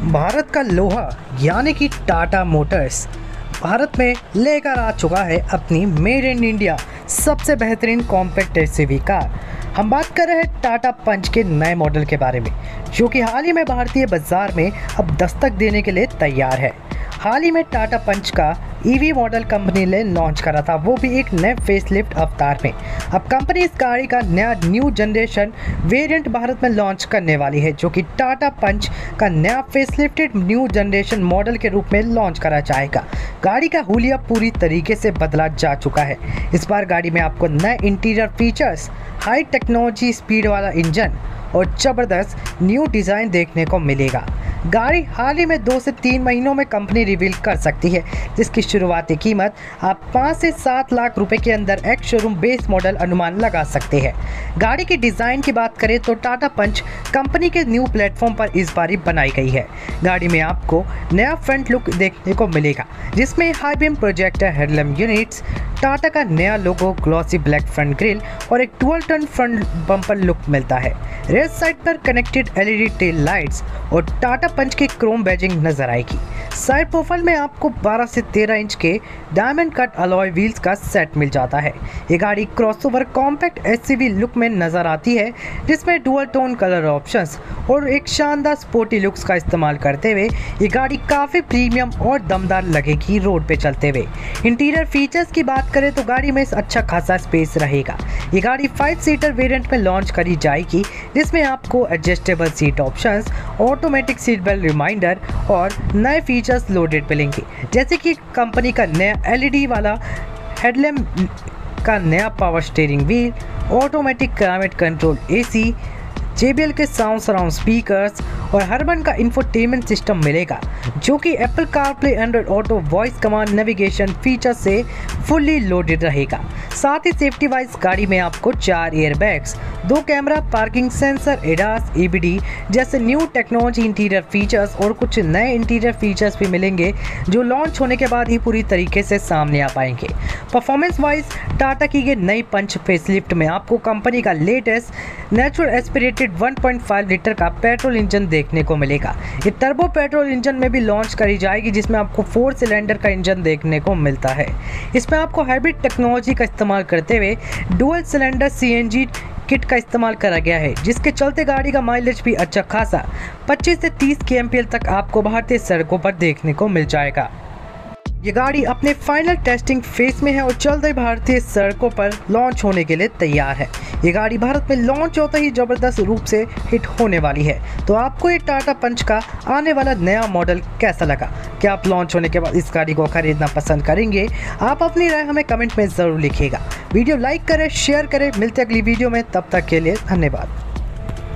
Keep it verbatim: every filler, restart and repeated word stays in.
भारत का लोहा यानी कि टाटा मोटर्स भारत में लेकर आ चुका है अपनी मेड इन इंडिया सबसे बेहतरीन कॉम्पैक्ट एसयूवी कार। हम बात कर रहे हैं टाटा पंच के नए मॉडल के बारे में, जो कि हाल ही में भारतीय बाजार में अब दस्तक देने के लिए तैयार है। हाल ही में टाटा पंच का ईवी मॉडल कंपनी ने लॉन्च करा था, वो भी एक नए फेसलिफ्ट अवतार में। अब कंपनी इस गाड़ी का नया न्यू जनरेशन वेरिएंट भारत में लॉन्च करने वाली है, जो कि टाटा पंच का नया फेसलिफ्टेड न्यू जनरेशन मॉडल के रूप में लॉन्च करा जाएगा। गाड़ी का हुलिया पूरी तरीके से बदला जा चुका है। इस बार गाड़ी में आपको नए interior features, high technology, speed वाला इंजन और ज़बरदस्त न्यू डिज़ाइन देखने को मिलेगा। गाड़ी हाल ही में दो से तीन महीनों में कंपनी रिवील कर सकती है, जिसकी शुरुआती कीमत आप पाँच से सात लाख रुपए के अंदर एक शोरूम बेस मॉडल अनुमान लगा सकते हैं। गाड़ी की डिज़ाइन की बात करें तो टाटा पंच कंपनी के न्यू प्लेटफॉर्म पर इस बार बनाई गई है। गाड़ी में आपको नया फ्रंट लुक देखने को मिलेगा, जिसमें high beam projector headlamp units, Tata का नया logo, glossy black front grille और एक dual turn front bumper look मिलता है। रेयर साइड पर कनेक्टेड एलईडी टेल लाइट्स और टाटा पंच की क्रोम बैजिंग नजर आएगी। साइड प्रोफाइल में आपको बारह से तेरह इंच के डायमंड कट अलॉय व्हील्स का सेट मिल जाता है। ये गाड़ी क्रॉसओवर कॉम्पैक्ट एसयूवी लुक में नजर आती है, जिसमें डुअल टोन कलर ऑप्शंस और एक शानदार स्पोर्टी लुक्स का इस्तेमाल करते हुए ये गाड़ी काफ़ी प्रीमियम और दमदार लगेगी रोड पे चलते हुए। इंटीरियर फीचर्स की बात करें तो गाड़ी में अच्छा खासा स्पेस रहेगा। ये गाड़ी फाइव सीटर वेरिएंट में लॉन्च करी जाएगी, जिसमें आपको adjustable seat options, automatic seat belt reminder और नए फीचर्स लोडेड मिलेंगे, जैसे कि कंपनी का नया एलईडी वाला हेडलैम्प का नया power steering wheel, automatic climate control AC, JBL के साउंड सराउंड स्पीकर्स और हरमन का इंफोटेनमेंट सिस्टम मिलेगा, जो कि Apple CarPlay, Android Auto, voice command, navigation feature से फुल्ली लोडेड रहेगा। साथ ही सेफ्टी वाइज गाड़ी में आपको चार एयरबैग्स, दो camera, parking sensor, ADAS, EBD जैसे न्यू टेक्नोलॉजी इंटीरियर फीचर्स और कुछ नए इंटीरियर फीचर्स भी मिलेंगे, जो लॉन्च होने के बाद ही पूरी तरीके से सामने आ पाएंगे। परफॉर्मेंस वाइज टाटा की ये नई पंच फेसलिफ्ट में आपको कंपनी का latest natural aspirated one point five litre का पेट्रोल इंजन देखने को मिलेगा। ये टर्बो पेट्रोल इंजन में भी लॉन्च करी जाएगी, जिसमें आपको फोर सिलेंडर का इंजन देखने को मिलता है। इसमें आपको हाइब्रिड टेक्नोलॉजी का इस्तेमाल करते हुए डुअल सिलेंडर सीएनजी किट का इस्तेमाल करा गया है, जिसके चलते गाड़ी का माइलेज भी अच्छा खासा पच्चीस से तीस केएमपीएल तक आपको भारतीय सड़कों पर देखने को मिल जाएगा। ये गाड़ी अपने फाइनल टेस्टिंग फेज में है और जल्द ही भारतीय सड़कों पर लॉन्च होने के लिए तैयार है। ये गाड़ी भारत में लॉन्च होते ही जबरदस्त रूप से हिट होने वाली है। तो आपको ये टाटा पंच का आने वाला नया मॉडल कैसा लगा? क्या आप लॉन्च होने के बाद इस गाड़ी को खरीदना पसंद करेंगे? आप अपनी राय हमें कमेंट में ज़रूर लिखिएगा। वीडियो लाइक करें, शेयर करें। मिलते अगली वीडियो में, तब तक के लिए धन्यवाद।